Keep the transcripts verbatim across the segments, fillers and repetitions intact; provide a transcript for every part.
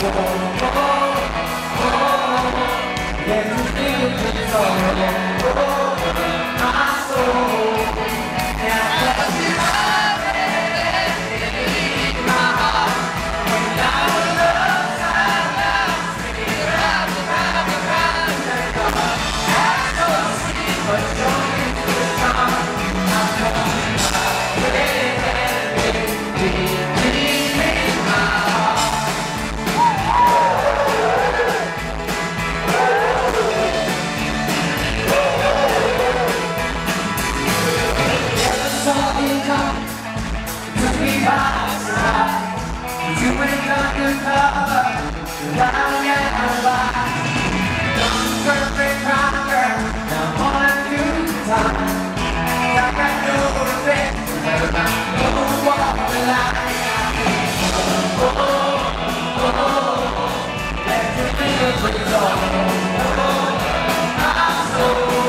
You ain't undercover, down and by. Don't perfect conquer, now on new time. Like I know the best, don't walk the line. Oh, oh, oh, let your fingers breathe on. My soul.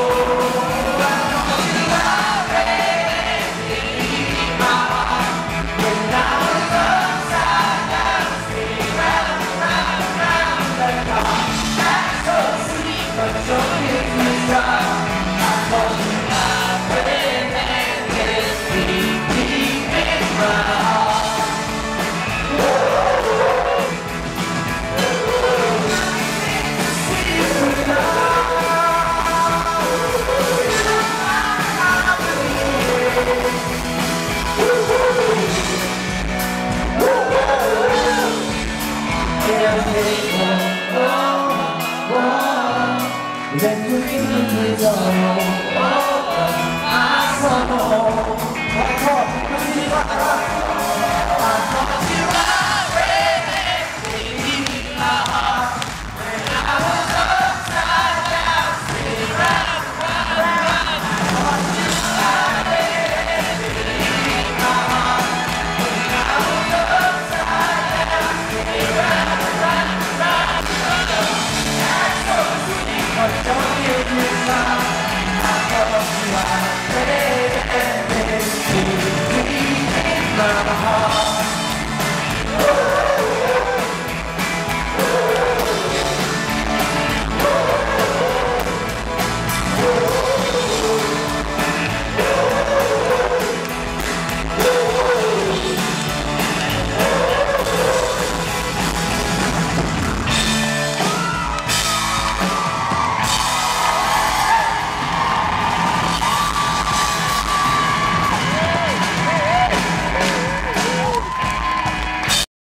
Let me read the oh, I saw.